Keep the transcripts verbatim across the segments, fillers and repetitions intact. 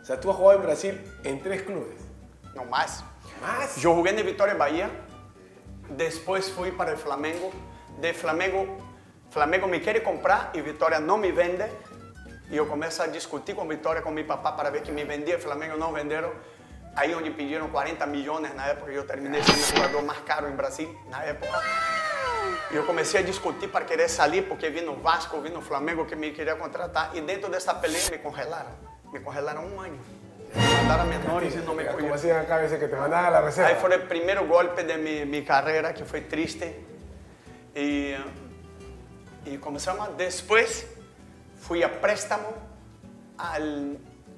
O sea, tú has jugado en Brasil en tres clubes. No, más. ¿Más? Yo jugué en Vitória Bahía, después fui para el Flamengo. De Flamengo, Flamengo me quiere comprar y Vitória no me vende. Y yo começo a discutir con Vitória, con mi papá, para ver que me vendía. Flamengo no venderon. Ahí donde pidieron cuarenta millones na época, yo terminé siendo el jugador más caro en Brasil na época. E eu comecei a discutir para querer sair, porque vino o Vasco, vino o Flamengo que me queria contratar. E dentro dessa peleia me congelaram. Me congelaram um ano. Me mandaram a menores e não me Como hacían acá a veces que te mandaban a la reserva. Aí foi o primeiro golpe de mi, mi carreira, que foi triste. E, e como se chama? Depois fui a préstamo al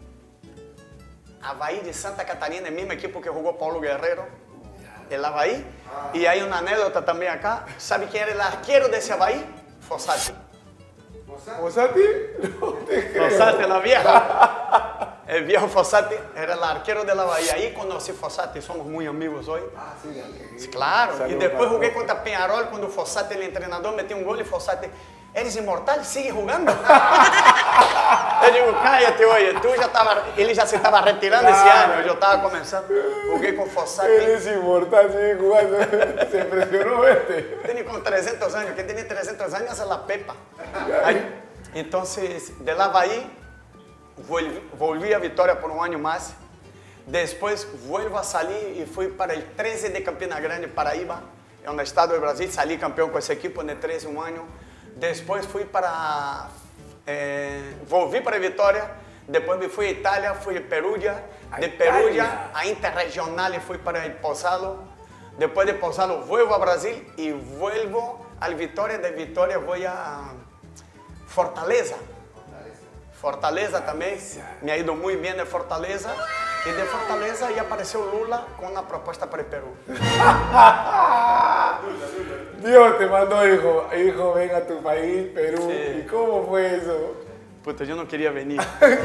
Avaí de Santa Catarina, a mesma equipe que jogou Paulo Guerreiro. El Avaí. Y hay una anécdota también acá. ¿Sabe quién era el arquero de ese Avaí? Fossati. ¿Fossati? No te creo. Fossati, la vieja. El viejo Fossati era el arquero del Avaí. Ahí conocí Fossati, somos muy amigos hoy. Ah, sí, okay. Claro. Saludos, y después jugué Carlos. contra Peñarol cuando Fossati, el entrenador, metió un gol y Fossati, ¿eres inmortal? Sigue jugando. Eu digo, cállate, oye, tú ya estaba, ele já se estaba retirando Claro. ese año, yo estaba comenzando. Jugué con Fossati. Eres inmortal, sigue jugando. Se impresionó este. Tenía como trescientos años. ¿Quién tenía trescientos años? Esa es la Pepa. Ahí, entonces, del Avaí, volví, volví a Vitória por un año más. Después vuelvo a salir y fui para el trece de Campina Grande, Paraíba, en el estado de Brasil. Salí campeón con ese equipo en el trece, un año. Después fui para... Eh, volví para Vitória. Después me fui a Italia, fui a Perugia. De Perugia a Interregional y fui para el Pozzalo. Después de Pozzalo vuelvo a Brasil y vuelvo al Vitória. De Vitória voy a Fortaleza. Fortaleza también. Me ha ido muy bien de Fortaleza. Y de Fortaleza ya apareció Lula con una propuesta para el Perú. Dios te mandó, hijo, hijo, ven a tu país, Perú. Sí. ¿Y cómo fue eso? Puta, yo no quería venir.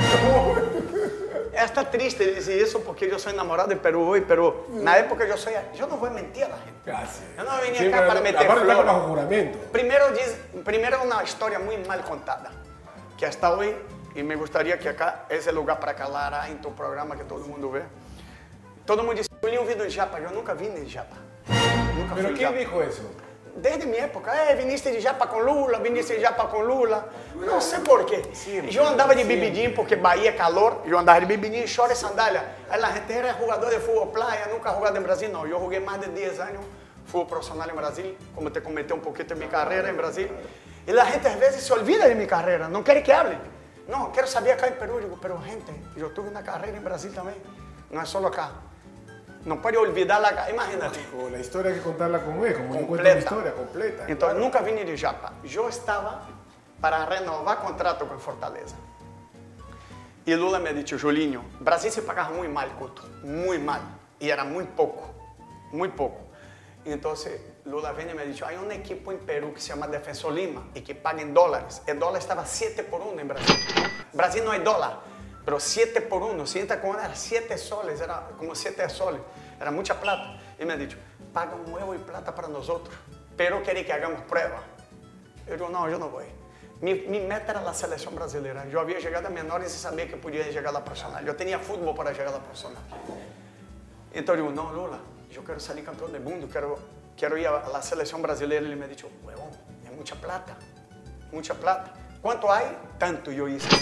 Está triste decir eso porque yo soy enamorado de Perú hoy, pero na época yo soy... Yo no voy a mentir a la gente. Gracias. Yo no venía Siempre acá para lo- meter aparte está flores. bajo juramento. Primero, diz, primero una historia muy mal contada, que hasta hoy, y me gustaría que acá es el lugar para calar en tu programa que todo el mundo ve. Todo el mundo dice, Julinho vino de Japa. Yo nunca vine de Japa. Nunca ¿Pero fui de quién Japa. dijo eso? Desde mi época, eh, viniste de Japa con Lula, viniste de Japa con Lula. No sé por qué. Yo andaba de bibidinho porque Bahía é calor. Yo andaba de bibidinho, short y sandália. Aí la gente era jugador de fútbol playa, nunca jugado en Brasil. No, yo jugué más de diez años fútbol profesional en Brasil, como te comenté un poquito en mi carrera en Brasil. Y la gente a veces se olvida de mi carrera, no quiere que hable. No, quiero saber acá en Perú. Digo, pero gente, yo tuve una carrera en Brasil también. No es solo acá. No puede olvidar la... Imagínate. O la historia hay que contarla como es, como yo cuento Completa. mi historia completa. Entonces, claro. nunca vine de Japa. Yo estaba para renovar contrato con Fortaleza. Y Lula me ha dicho, Julinho, Brasil se pagaba muy mal, Couto, muy mal. Y era muy poco, muy poco. Y entonces Lula viene y me ha dicho, hay un equipo en Perú que se llama Defensor Lima y que paga en dólares. El dólar estaba siete por uno en Brasil. Brasil no hay dólar. Pero siete por uno, siete con era siete soles, era como siete soles, era mucha plata. Y me ha dicho, paga un huevo y plata para nosotros, pero quiere que hagamos prueba. Yo digo, no, yo no voy. Mi, mi meta era la selección brasileña. Yo había llegado a menores y sabía que podía llegar a la profesional. Yo tenía fútbol para llegar a la profesional. Entonces digo, no, Lula, yo quiero salir campeón del mundo, quiero, quiero ir a la selección brasileña. Y él me ha dicho, huevón, es mucha plata, mucha plata. ¿Cuánto hay? Tanto. Yo hice.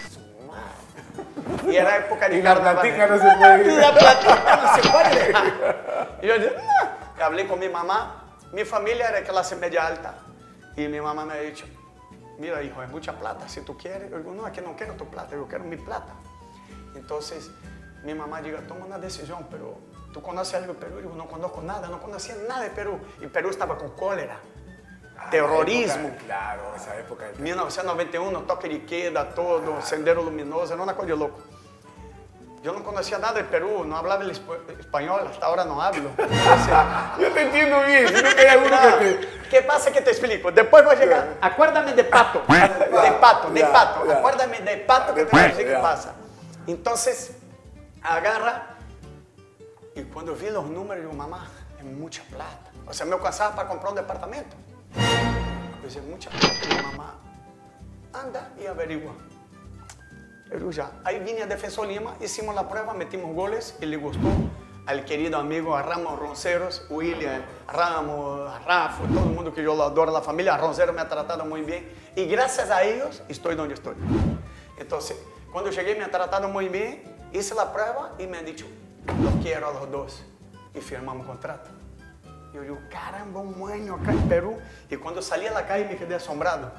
Y era época de Y la carnaval. platica no se puede ir. La platica no se puede dejar. Y yo dije, no. Y hablé con mi mamá. Mi familia era de clase media alta. Y mi mamá me ha dicho, mira hijo, es mucha plata, si tú quieres. Yo digo, no, es que no quiero tu plata, yo quiero mi plata. Entonces mi mamá dijo, toma una decisión, pero ¿tú conoces algo de Perú? Yo digo, no conozco nada, no conocía nada de Perú. Y Perú estaba con cólera. Ah, Terrorismo. época, claro, esa época. del- mil novecentos e noventa y uno, toque de queda, todo, sendero luminoso, era una cosa de loco. Yo no conocía nada de Perú, no hablaba el esp- español, hasta ahora no hablo. O sea, Yo te entiendo bien, si no que hay alguno no, que te... ¿qué pasa que te explico? Después voy a llegar. Acuérdame de Pato. De Pato, de Ya, Pato. ya. Acuérdame de Pato que te voy a decir qué Ya. pasa. Entonces, agarra. Y cuando vi los números, digo, mamá, es mucha plata. O sea, me alcanzaba para comprar un departamento. Yo dije, mucha plata. Y mi mamá, anda y averigua. Perú ya. Ahí vine a Defensor Lima, hicimos la prueba, metimos goles y le gustó al querido amigo a Ramos Ronceros, William, Ramos, a Rafa, todo el mundo que yo lo adoro, la familia Roncero me ha tratado muy bien y gracias a ellos estoy donde estoy. Entonces, cuando llegué me ha tratado muy bien, hice la prueba y me han dicho, los quiero a los dos y firmamos contrato. Yo digo, caramba, un año acá en Perú y cuando salí a la calle me quedé asombrado.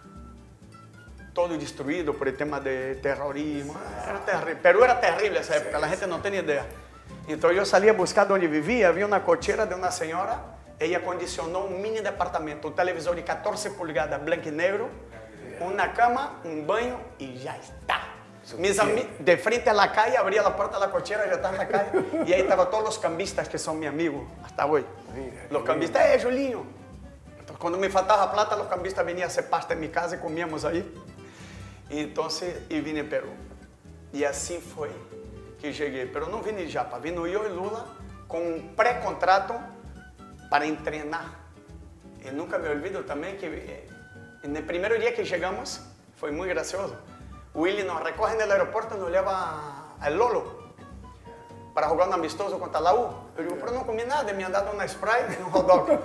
Todo destruido por el tema de terrorismo, era terrible. Perú era terrible esa época, la gente no tenía idea. Entonces yo salí a buscar donde vivía, vi una cochera de una señora, ella acondicionó un mini departamento, un televisor de catorce pulgadas, blanco y negro, una cama, un baño y ya está. Mis amigos, de frente a la calle, abría la puerta de la cochera, ya estaba en la calle, y ahí estaban todos los cambistas que son mis amigos, hasta hoy. Los cambistas, ¡eh, Julinho! Entonces, cuando me faltaba plata, los cambistas venían a hacer pasta en mi casa y comíamos ahí. Y entonces, y vine a Perú. Y así fue que llegué. Pero no vine de Japa, vino yo y Lula con un precontrato para entrenar. Y nunca me olvido también que en el primer día que llegamos, fue muy gracioso. Willy nos recoge en el aeropuerto y nos lleva al Lolo para jugar un amistoso contra la U. Yo digo, pero no comí nada, me han dado una spray y un hot dog.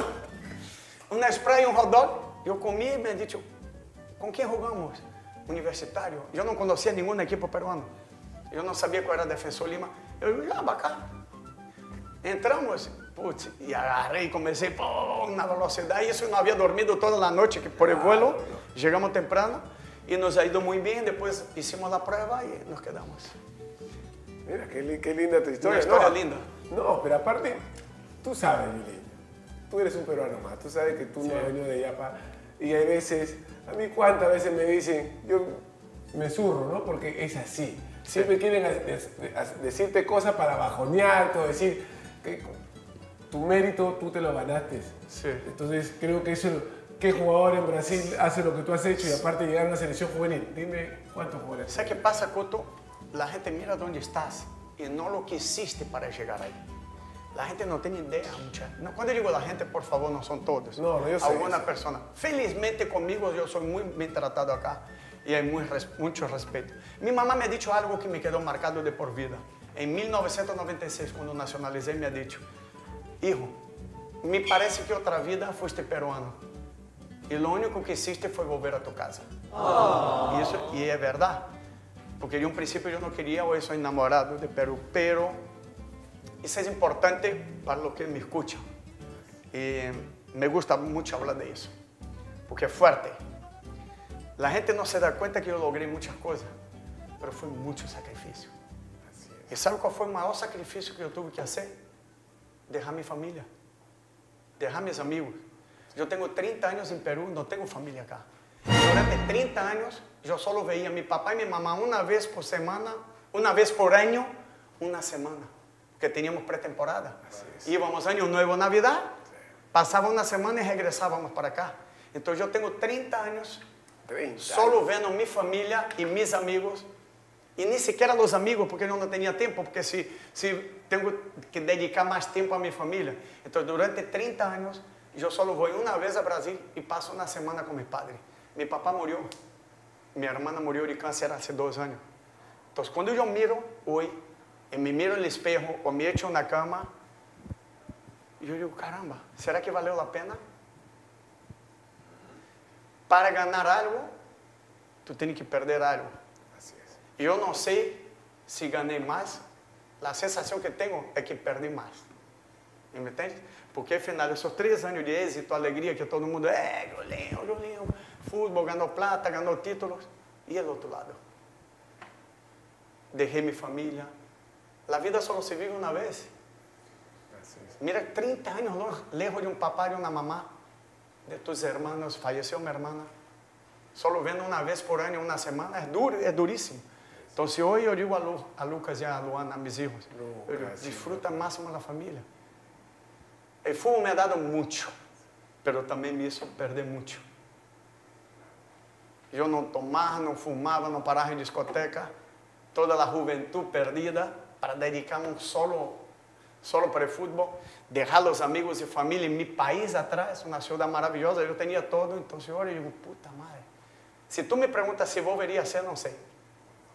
Una spray y un hot dog. Yo comí y me han dicho, ¿con quién jugamos? Universitario. Yo no conocía ningún equipo peruano. Yo no sabía cuál era Defensor Lima. Yo digo, ya, bacán. Entramos, putz, y agarré y comencé, ¡pum!, una velocidad. Y eso no había dormido toda la noche, que por el vuelo llegamos temprano y nos ha ido muy bien. Después hicimos la prueba y nos quedamos. Mira, qué, qué linda tu historia. Una historia no, linda. No, pero aparte, tú sabes, Julinho, tú eres un peruano más. Tú sabes que tú sí. no has venido de Yapa. Y hay veces, a mí cuántas veces me dicen, yo me zurro, ¿no? Porque es así. Siempre sí. quieren a, a, a decirte cosas para bajonearte o decir que tu mérito tú te lo ganaste. Sí. Entonces creo que eso, ¿qué jugador en Brasil hace lo que tú has hecho y aparte llegar a una selección juvenil? Dime cuántos jugadores. ¿Sabes qué pasa, Coto? La gente mira dónde estás y no lo que hiciste para llegar ahí. La gente no tiene idea, mucha. No, cuando digo la gente, por favor, no son todos. No, no, yo sé Alguna eso. persona. Felizmente conmigo yo soy muy bien tratado acá y hay muy res, mucho respeto. Mi mamá me ha dicho algo que me quedó marcado de por vida. En mil novecientos noventa y seis, cuando nacionalicé, me ha dicho, hijo, me parece que otra vida fuiste peruano y lo único que hiciste fue volver a tu casa. Oh. Y, eso, y es verdad, porque yo en principio yo no quería, hoy soy enamorado de Perú, pero eso es importante para los que me escuchan. Y me gusta mucho hablar de eso, porque es fuerte. La gente no se da cuenta que yo logré muchas cosas, pero fue mucho sacrificio. ¿Y sabe cuál fue el mayor sacrificio que yo tuve que hacer? Dejar mi familia, dejar mis amigos. Yo tengo treinta años en Perú, no tengo familia acá. Durante treinta años yo solo veía a mi papá y mi mamá una vez por semana, una vez por año, una semana, que teníamos pretemporada. Íbamos año nuevo, Navidad, pasaba una semana y regresábamos para acá. Entonces yo tengo treinta años treinta solo viendo mi familia y mis amigos. Y ni siquiera los amigos, porque yo no tenía tiempo, porque si, si tengo que dedicar más tiempo a mi familia. Entonces, durante treinta años, yo solo voy una vez a Brasil y paso una semana con mi padre. Mi papá murió, mi hermana murió de cáncer hace dos años. Entonces, cuando yo miro hoy, y me miro en el espejo o me echo en la cama, yo digo, caramba, ¿será que valió la pena? Para ganar algo, tú tienes que perder algo. Yo no sé si gané más, la sensación que tengo es que perdí más. ¿Me entiendes? Porque al final de esos tres años de éxito, alegría que todo el mundo, eh, Julinho, Julinho, fútbol, ganó plata, ganó títulos, y el otro lado. Dejé mi familia. La vida solo se vive una vez. Mira, treinta años lejos de un papá y una mamá, de tus hermanos, falleció mi hermana. Solo viendo una vez por año, una semana, es, duro, es durísimo. Entonces hoy yo digo a, Lu, a Lucas y a Luana, a mis hijos, no, digo, disfruta máximo la familia. El fútbol me ha dado mucho, pero también me hizo perder mucho. Yo no tomaba, no fumaba, no paraba en discoteca, toda la juventud perdida para dedicarme solo, solo para el fútbol, dejar los amigos y familia en mi país atrás, una ciudad maravillosa, yo tenía todo, entonces ahora yo digo, puta madre. Si tú me preguntas si volvería a hacer, no sé.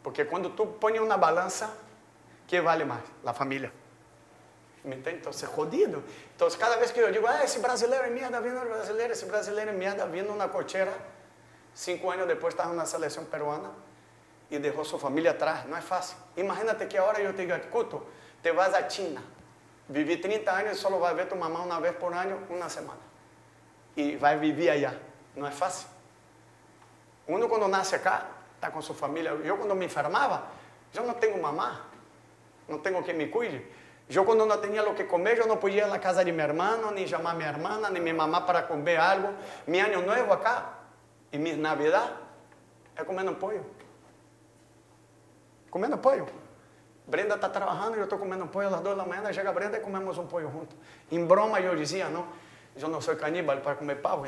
Porque cuando tú pones una balanza, ¿qué vale más? La familia. ¿Me entiendes? Entonces, jodido. Entonces, cada vez que yo digo, ah, ese brasileño es mierda viendo el brasileño, ese brasileño es mierda viendo una cochera, cinco años después está en una selección peruana y dejó su familia atrás. No es fácil. Imagínate que ahora yo te diga, Couto, te vas a China, viví treinta años y solo vas a ver a tu mamá una vez por año, una semana. Y vas a vivir allá. No es fácil. Uno cuando nace acá, está con su familia. Yo cuando me enfermaba, yo no tengo mamá, no tengo quien me cuide. Yo cuando no tenía lo que comer, yo no podía ir a la casa de mi hermano, ni llamar a mi hermana, ni mi mamá para comer algo. Mi año nuevo acá y mi Navidad es comiendo pollo. Comiendo pollo. Brenda está trabajando y yo estoy comiendo pollo a las dos de la mañana. Llega Brenda y comemos un pollo juntos. En broma yo decía, no, yo no soy caníbal para comer pavo.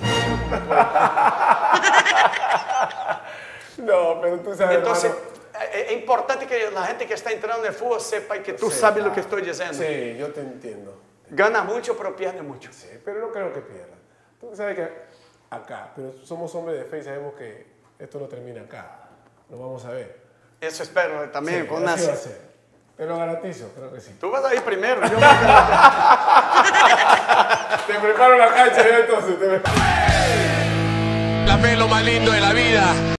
No, pero tú sabes, Entonces, hermano, es importante que la gente que está entrando en el fútbol sepa y que tú sí, sabes ah, lo que estoy diciendo. Sí, yo te entiendo. Gana mucho, pero pierde mucho. Sí, pero no creo que pierda. Tú sabes que acá, pero somos hombres de fe y sabemos que esto no termina acá. Lo vamos a ver. Eso espero también. Sí, con así una... va a ser. Te lo garantizo, creo que sí. Tú vas a ir primero. Yo me... Te preparo la cancha, yo entonces. Te... La fe es lo más lindo de la vida.